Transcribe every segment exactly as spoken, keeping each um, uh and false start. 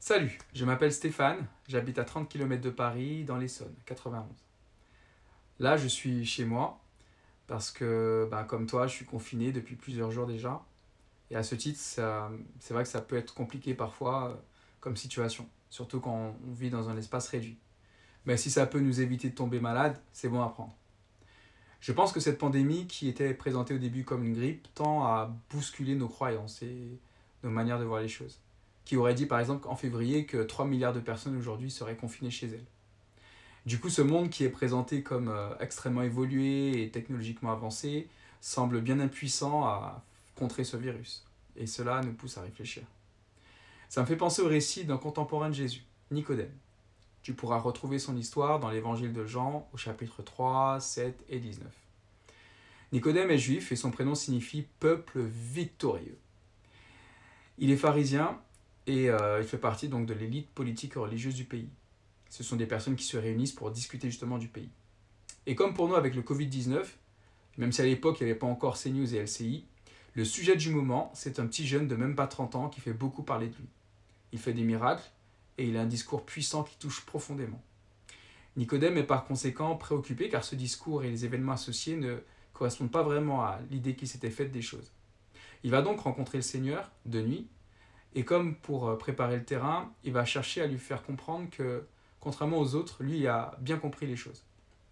Salut, je m'appelle Stéphane, j'habite à trente kilomètres de Paris, dans l'Essonne, quatre-vingt-onze. Là, je suis chez moi, parce que, bah, comme toi, je suis confiné depuis plusieurs jours déjà. Et à ce titre, ça- c'est vrai que ça peut être compliqué parfois euh, comme situation, surtout quand on vit dans un espace réduit. Mais si ça peut nous éviter de tomber malade, c'est bon à prendre. Je pense que cette pandémie, qui était présentée au début comme une grippe, tend à bousculer nos croyances et nos manières de voir les choses. Qui aurait dit par exemple en février que trois milliards de personnes aujourd'hui seraient confinées chez elles. Du coup, ce monde qui est présenté comme euh, extrêmement évolué et technologiquement avancé semble bien impuissant à contrer ce virus. Et cela nous pousse à réfléchir. Ça me fait penser au récit d'un contemporain de Jésus, Nicodème. Tu pourras retrouver son histoire dans l'évangile de Jean au chapitre trois, sept et dix-neuf. Nicodème est juif et son prénom signifie peuple victorieux. Il est pharisien et euh, il fait partie donc de l'élite politique et religieuse du pays. Ce sont des personnes qui se réunissent pour discuter justement du pays. Et comme pour nous avec le covid dix-neuf, même si à l'époque il n'y avait pas encore CNews et L C I, le sujet du moment, c'est un petit jeune de même pas trente ans qui fait beaucoup parler de lui. Il fait des miracles et il a un discours puissant qui touche profondément. Nicodème est par conséquent préoccupé car ce discours et les événements associés ne correspondent pas vraiment à l'idée qui s'était faite des choses. Il va donc rencontrer le Seigneur de nuit et comme pour préparer le terrain, il va chercher à lui faire comprendre que, contrairement aux autres, lui a bien compris les choses.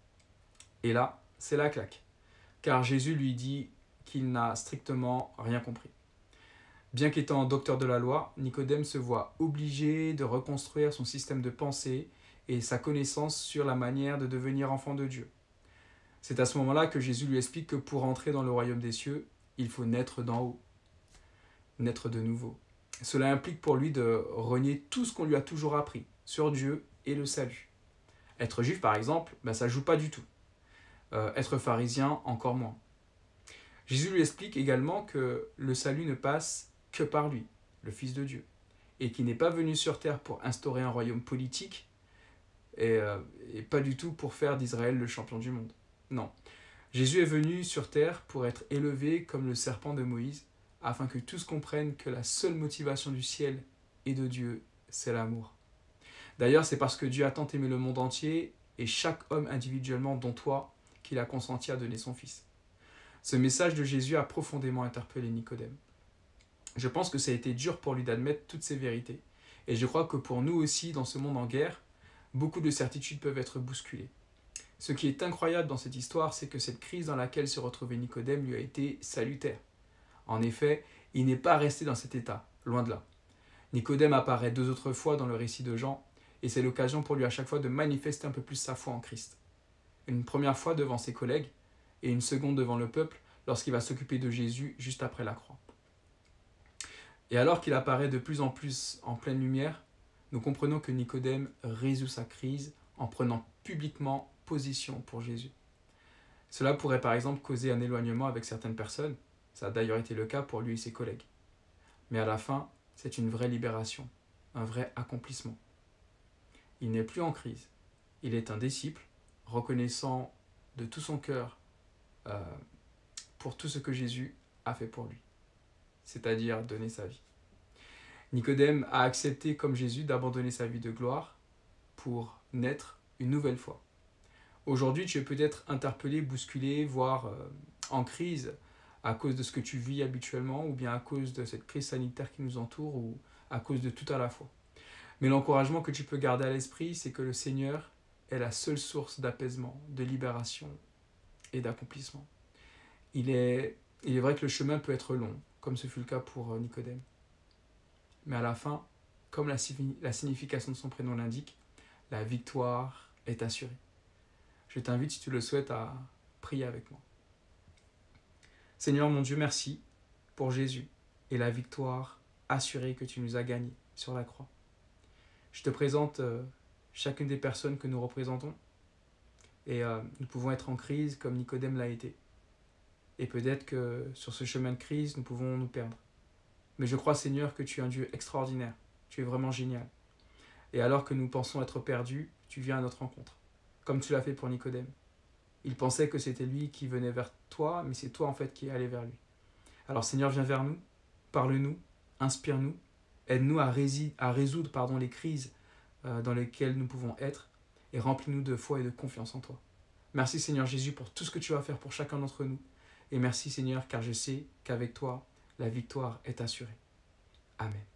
Et là, c'est la claque, car Jésus lui dit qu'il n'a strictement rien compris. Bien qu'étant docteur de la loi, Nicodème se voit obligé de reconstruire son système de pensée et sa connaissance sur la manière de devenir enfant de Dieu. C'est à ce moment-là que Jésus lui explique que pour entrer dans le royaume des cieux, il faut naître d'en haut, naître de nouveau. Cela implique pour lui de renier tout ce qu'on lui a toujours appris sur Dieu et le salut. Être juif, par exemple, ben, ça ne joue pas du tout. Euh, être pharisien, encore moins. Jésus lui explique également que le salut ne passe que par lui, le Fils de Dieu, et qu'il n'est pas venu sur terre pour instaurer un royaume politique et, euh, et pas du tout pour faire d'Israël le champion du monde. Non. Jésus est venu sur terre pour être élevé comme le serpent de Moïse, afin que tous comprennent que la seule motivation du ciel et de Dieu, c'est l'amour. D'ailleurs, c'est parce que Dieu a tant aimé le monde entier, et chaque homme individuellement, dont toi, qu'il a consenti à donner son Fils. Ce message de Jésus a profondément interpellé Nicodème. Je pense que ça a été dur pour lui d'admettre toutes ces vérités. Et je crois que pour nous aussi, dans ce monde en guerre, beaucoup de certitudes peuvent être bousculées. Ce qui est incroyable dans cette histoire, c'est que cette crise dans laquelle se retrouvait Nicodème lui a été salutaire. En effet, il n'est pas resté dans cet état, loin de là. Nicodème apparaît deux autres fois dans le récit de Jean, et c'est l'occasion pour lui à chaque fois de manifester un peu plus sa foi en Christ. Une première fois devant ses collègues, et une seconde devant le peuple, lorsqu'il va s'occuper de Jésus juste après la croix. Et alors qu'il apparaît de plus en plus en pleine lumière, nous comprenons que Nicodème résout sa crise en prenant publiquement position pour Jésus. Cela pourrait par exemple causer un éloignement avec certaines personnes, ça a d'ailleurs été le cas pour lui et ses collègues. Mais à la fin, c'est une vraie libération, un vrai accomplissement. Il n'est plus en crise, il est un disciple, reconnaissant de tout son cœur euh, pour tout ce que Jésus a fait pour lui, c'est-à-dire donner sa vie. Nicodème a accepté comme Jésus d'abandonner sa vie de gloire pour naître une nouvelle fois. Aujourd'hui, tu es peut-être interpellé, bousculé, voire euh, en crise à cause de ce que tu vis habituellement, ou bien à cause de cette crise sanitaire qui nous entoure, ou à cause de tout à la fois. Mais l'encouragement que tu peux garder à l'esprit, c'est que le Seigneur est la seule source d'apaisement, de libération et d'accomplissement. Il est, il est vrai que le chemin peut être long, comme ce fut le cas pour Nicodème. Mais à la fin, comme la, la signification de son prénom l'indique, la victoire est assurée. Je t'invite, si tu le souhaites, à prier avec moi. Seigneur mon Dieu, merci pour Jésus et la victoire assurée que tu nous as gagnée sur la croix. Je te présente euh, chacune des personnes que nous représentons et euh, nous pouvons être en crise comme Nicodème l'a été. Et peut-être que sur ce chemin de crise, nous pouvons nous perdre. Mais je crois, Seigneur, que tu es un Dieu extraordinaire. Tu es vraiment génial. Et alors que nous pensons être perdus, tu viens à notre rencontre, comme tu l'as fait pour Nicodème. Il pensait que c'était lui qui venait vers toi, mais c'est toi en fait qui es allé vers lui. Alors Seigneur, viens vers nous, parle-nous, inspire-nous, Aide-nous à, rési- à résoudre pardon, les crises euh, dans lesquelles nous pouvons être et remplis-nous de foi et de confiance en toi. Merci Seigneur Jésus pour tout ce que tu vas faire pour chacun d'entre nous. Et merci Seigneur car je sais qu'avec toi, la victoire est assurée. Amen.